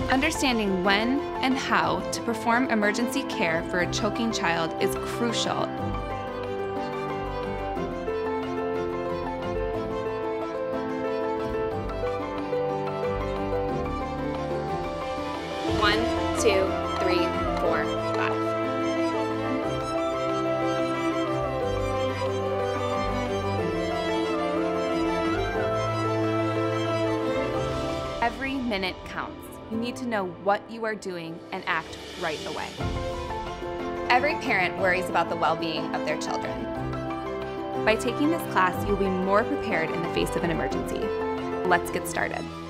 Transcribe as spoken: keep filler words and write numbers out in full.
Understanding when and how to perform emergency care for a choking child is crucial. One, two, three, four, five. Every minute counts. You need to know what you are doing and act right away. Every parent worries about the well-being of their children. By taking this class, you'll be more prepared in the face of an emergency. Let's get started.